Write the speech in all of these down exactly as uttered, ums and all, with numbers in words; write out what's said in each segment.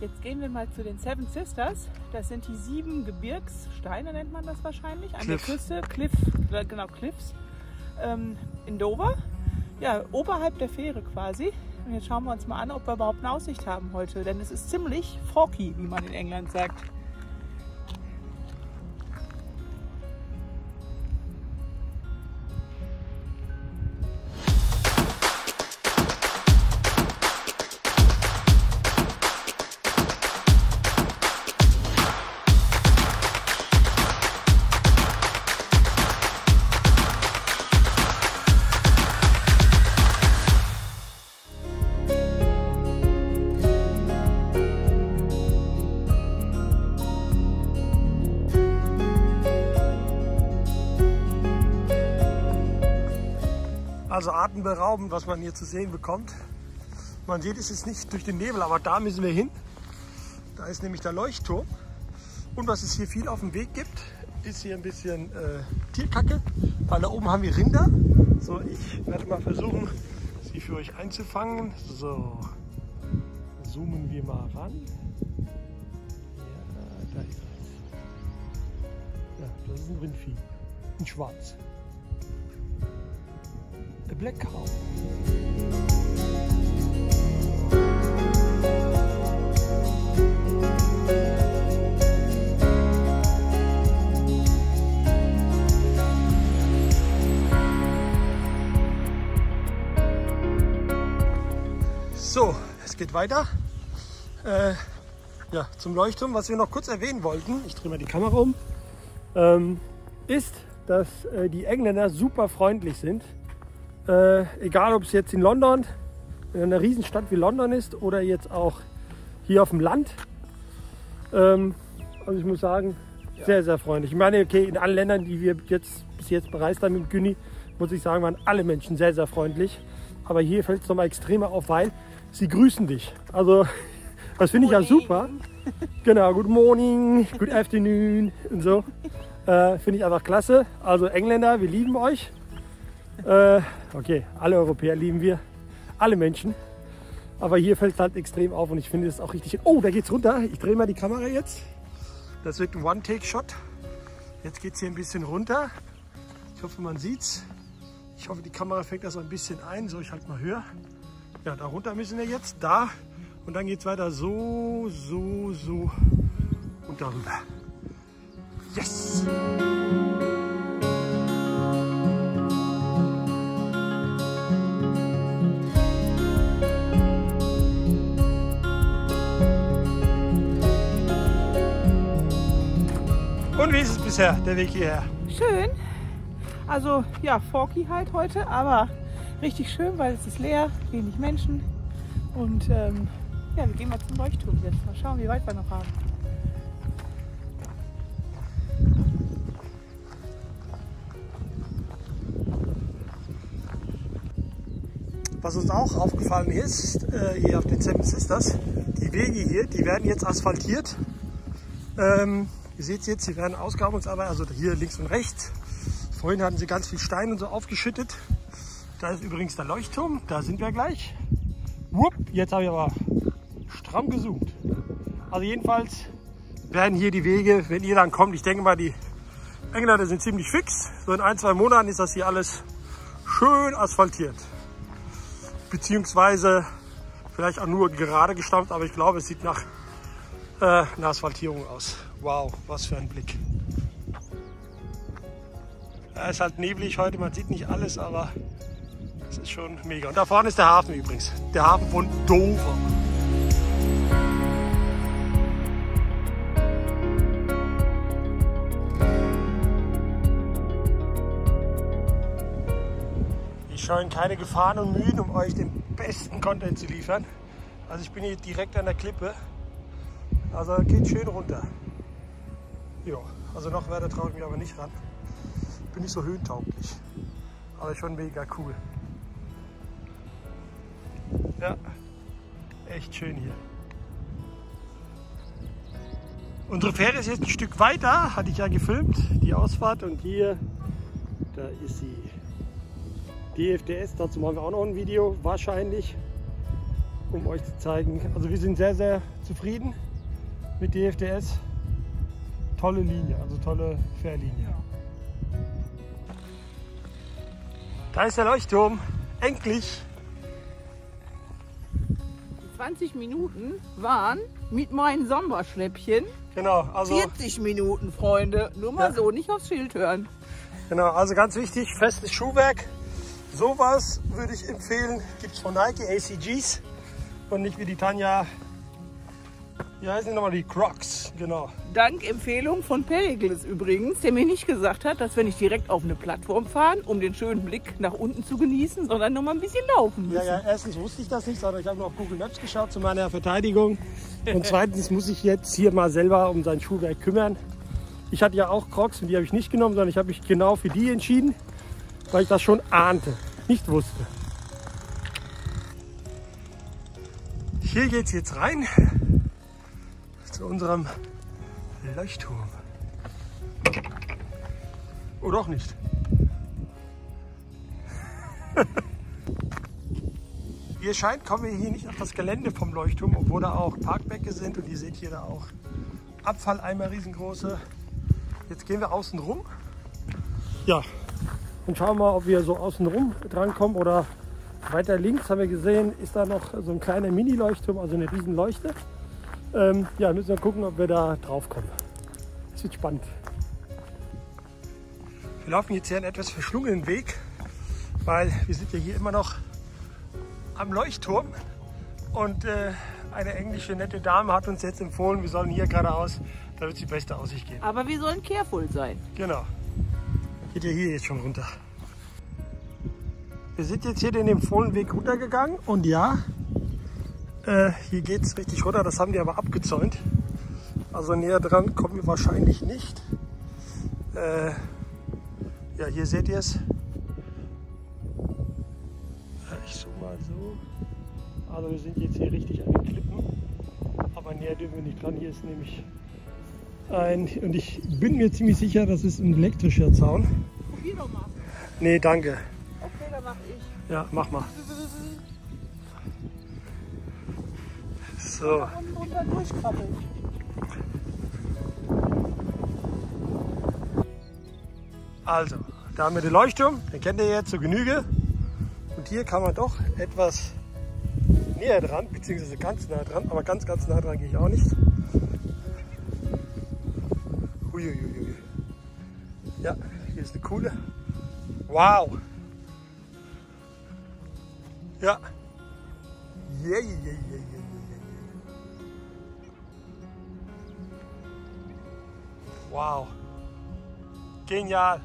Jetzt gehen wir mal zu den Seven Sisters. Das sind die sieben Gebirgssteine, nennt man das wahrscheinlich, an Cliff. der Küste, Cliff, genau, Cliffs, ähm, in Dover. Ja, oberhalb der Fähre quasi. Und jetzt schauen wir uns mal an, ob wir überhaupt eine Aussicht haben heute, denn es ist ziemlich foggy, wie man in England sagt. Also atemberaubend, was man hier zu sehen bekommt. Man sieht es jetzt nicht durch den Nebel, aber da müssen wir hin. Da ist nämlich der Leuchtturm. Und was es hier viel auf dem Weg gibt, ist hier ein bisschen äh, Tierkacke. Weil da oben haben wir Rinder. So, ich werde mal versuchen, sie für euch einzufangen. So, zoomen wir mal ran. Ja, da ist es. Ja, das ist ein Rindvieh. In schwarz. The Black Cow. So, es geht weiter. Äh, ja, zum Leuchtturm, was wir noch kurz erwähnen wollten, ich drehe mal die Kamera um, ähm, ist, dass äh, die Engländer super freundlich sind. Äh, egal, ob es jetzt in London, in einer Riesenstadt wie London ist oder jetzt auch hier auf dem Land. Ähm, also ich muss sagen, ja. sehr, sehr freundlich. Ich meine, okay, in allen Ländern, die wir jetzt bis jetzt bereist haben mit Günni, muss ich sagen, waren alle Menschen sehr, sehr freundlich. Aber hier fällt es nochmal extremer auf, weil sie grüßen dich. Also das finde ich ja super. Genau, good morning, good afternoon und so. Äh, finde ich einfach klasse. Also Engländer, wir lieben euch. Äh, okay, alle Europäer lieben wir, alle Menschen. Aber hier fällt es halt extrem auf und ich finde es auch richtig. Oh, da geht's runter. Ich drehe mal die Kamera jetzt. Das wird ein One-Take-Shot. Jetzt geht es hier ein bisschen runter. Ich hoffe, man sieht's. Ich hoffe, die Kamera fängt das so ein bisschen ein. So, ich halte mal höher. Ja, da runter müssen wir jetzt. Da. Und dann geht es weiter so, so, so und darüber. Yes! Und wie ist es bisher, der Weg hierher? Schön. Also ja, foggy halt heute, aber richtig schön, weil es ist leer, wenig Menschen. Und ähm, ja, wir gehen mal zum Leuchtturm jetzt. Mal schauen, wie weit wir noch haben. Was uns auch aufgefallen ist, äh, hier auf den Seven Sisters, die Wege hier, die werden jetzt asphaltiert. Ähm, Ihr seht jetzt, hier werden Ausgrabungsarbeiten, also hier links und rechts. Vorhin hatten sie ganz viel Stein und so aufgeschüttet. Da ist übrigens der Leuchtturm, da sind wir gleich. Wupp, jetzt habe ich aber stramm gezoomt. Also jedenfalls werden hier die Wege, wenn ihr dann kommt, ich denke mal, die Engländer sind ziemlich fix. So in ein, zwei Monaten ist das hier alles schön asphaltiert. Beziehungsweise vielleicht auch nur gerade gestampft, aber ich glaube, es sieht nach äh, einer Asphaltierung aus. Wow, was für ein Blick. Es ist halt neblig heute, man sieht nicht alles, aber es ist schon mega. Und da vorne ist der Hafen übrigens, der Hafen von Dover. Ich scheue keine Gefahren und Mühen, um euch den besten Content zu liefern. Also ich bin hier direkt an der Klippe, also geht schön runter. Ja, also noch weiter traue ich mich aber nicht ran. Bin nicht so höhentauglich, aber schon mega cool. Ja, echt schön hier. Unsere Fähre ist jetzt ein Stück weiter, hatte ich ja gefilmt, die Ausfahrt. Und hier, da ist sie. D F D S, dazu machen wir auch noch ein Video, wahrscheinlich, um euch zu zeigen. Also wir sind sehr, sehr zufrieden mit D F D S. Tolle Linie, also tolle Fährlinie. Ja. Da ist der Leuchtturm, endlich. zwanzig Minuten waren mit meinen Sommerschläppchen. Genau, also vierzig Minuten, Freunde. Nur mal ja. so, nicht aufs Schild hören. Genau, also ganz wichtig, festes Schuhwerk. Sowas würde ich empfehlen. Gibt es von Nike, A C Gs. Und nicht wie die Tanja. Wie heißen die nochmal? Die Crocs, genau. Dank Empfehlung von Pericles übrigens, der mir nicht gesagt hat, dass wir nicht direkt auf eine Plattform fahren, um den schönen Blick nach unten zu genießen, sondern noch mal ein bisschen laufen müssen. Ja, ja, erstens wusste ich das nicht, sondern ich habe nur auf Google Maps geschaut zu meiner Verteidigung. Und zweitens muss ich jetzt hier mal selber um sein Schuhwerk kümmern. Ich hatte ja auch Crocs und die habe ich nicht genommen, sondern ich habe mich genau für die entschieden, weil ich das schon ahnte, nicht wusste. Hier geht es jetzt rein zu unserem Leuchtturm. Oder auch nicht. Wie es scheint, kommen wir hier nicht auf das Gelände vom Leuchtturm, obwohl da auch Parkbänke sind und ihr seht hier da auch Abfalleimer, riesengroße. Jetzt gehen wir außen rum. Ja, und schauen mal, ob wir so außen rum drankommen oder weiter links haben wir gesehen, ist da noch so ein kleiner Mini-Leuchtturm, also eine riesen Leuchte. Ähm, ja, müssen wir gucken, ob wir da drauf kommen. Das wird spannend. Wir laufen jetzt hier einen etwas verschlungenen Weg, weil wir sind ja hier immer noch am Leuchtturm und äh, eine englische nette Dame hat uns jetzt empfohlen, wir sollen hier geradeaus, da wird es die beste Aussicht geben. Aber wir sollen careful sein. Genau. Geht ja hier jetzt schon runter. Wir sind jetzt hier den empfohlenen Weg runtergegangen und ja, äh, hier geht es richtig runter, das haben die aber abgezäunt. Also näher dran kommen wir wahrscheinlich nicht. Äh, ja, hier seht ihr es. Ich so mal so. Also wir sind jetzt hier richtig an den Klippen, aber näher dürfen wir nicht dran. Hier ist nämlich ein, und ich bin mir ziemlich sicher, das ist ein elektrischer Zaun. Probier doch mal. Nee, danke. Okay, dann mach ich. Ja, mach mal. So. Also, da haben wir den Leuchtturm, den kennt ihr jetzt zur Genüge. Und hier kann man doch etwas näher dran, beziehungsweise ganz nah dran, aber ganz, ganz nah dran gehe ich auch nicht. Uiuiui. Ja, hier ist eine coole. Wow! Ja. Yeah, yeah, yeah, yeah, yeah. Wow. Genial.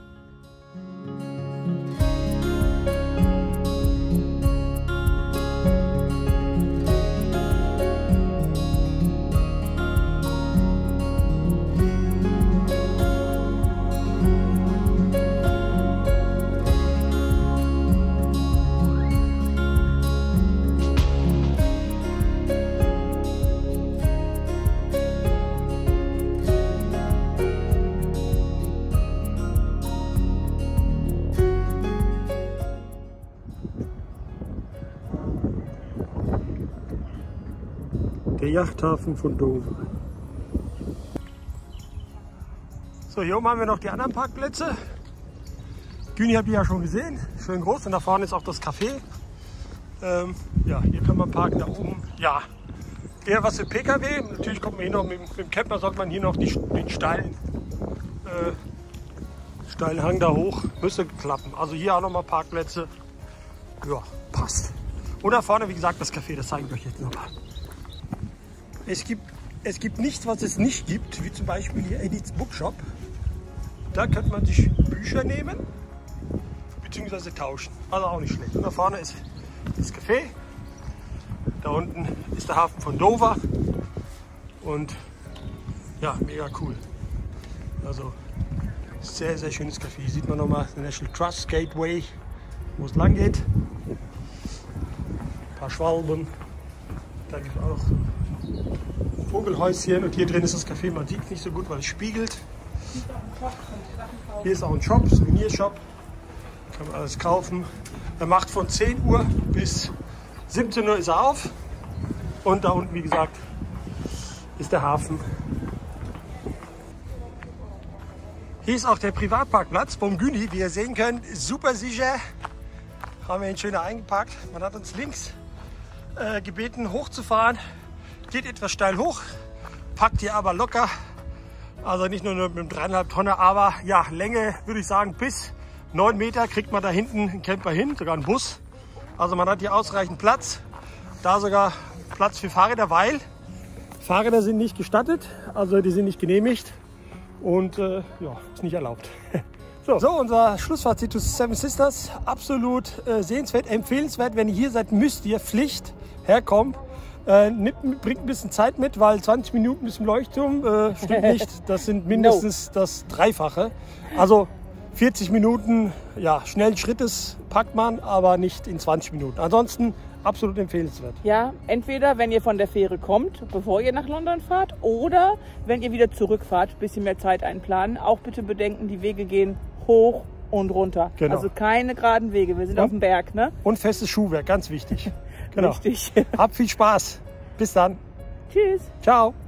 Der Yachthafen von Dover. So, hier oben haben wir noch die anderen Parkplätze. Güni habt ihr ja schon gesehen, schön groß. Und da vorne ist auch das Café. Ähm, ja, hier kann man parken, da oben. Ja, eher was für P K W. Natürlich kommt man hier noch mit, mit dem Camper, sollte man hier noch die, den steilen, äh, steilen Hang da hoch. Müsste klappen. Also hier auch noch mal Parkplätze. Ja, passt. Und da vorne, wie gesagt, das Café, das zeige ich euch jetzt nochmal. Es gibt, es gibt nichts, was es nicht gibt, wie zum Beispiel hier Edith's Bookshop. Da könnte man sich Bücher nehmen, beziehungsweise tauschen. Also auch nicht schlecht. Und da vorne ist das Café. Da unten ist der Hafen von Dover. Und ja, mega cool. Also sehr, sehr schönes Café. Hier sieht man nochmal den National Trust Gateway, wo es lang geht. Ein paar Schwalben. Da gibt es auch noch ein Vogelhäuschen und hier drin ist das Café. Man sieht es nicht so gut, weil es spiegelt. Hier ist auch ein Shop, Souvenirshop. Kann man alles kaufen. Er macht von zehn Uhr bis siebzehn Uhr ist er auf. Und da unten, wie gesagt, ist der Hafen. Hier ist auch der Privatparkplatz vom Güni, wie ihr sehen könnt, super sicher. Haben wir ihn schön eingepackt. Man hat uns links äh, gebeten hochzufahren. Geht etwas steil hoch, packt hier aber locker. Also nicht nur mit einem dreieinhalb Tonner, aber ja, Länge würde ich sagen bis neun Meter kriegt man da hinten einen Camper hin, sogar einen Bus. Also man hat hier ausreichend Platz. Da sogar Platz für Fahrräder, weil Fahrräder sind nicht gestattet, also die sind nicht genehmigt. Und äh, ja, ist nicht erlaubt. so. so, unser Schlussfazit zu Seven Sisters. Absolut äh, sehenswert, empfehlenswert. Wenn ihr hier seid, müsst ihr Pflicht herkommen. Äh, nimmt, bringt ein bisschen Zeit mit, weil zwanzig Minuten bis zum Leuchtturm äh, stimmt nicht. Das sind mindestens no. das Dreifache. Also vierzig Minuten, ja, schnellen Schrittes packt man, aber nicht in zwanzig Minuten. Ansonsten absolut empfehlenswert. Ja, entweder wenn ihr von der Fähre kommt, bevor ihr nach London fahrt, oder wenn ihr wieder zurückfahrt, ein bisschen mehr Zeit einplanen. Auch bitte bedenken, die Wege gehen hoch und runter. Genau. Also keine geraden Wege, wir sind und, auf dem Berg. Ne? Und festes Schuhwerk, ganz wichtig. Genau. Richtig. Habt viel Spaß. Bis dann. Tschüss. Ciao.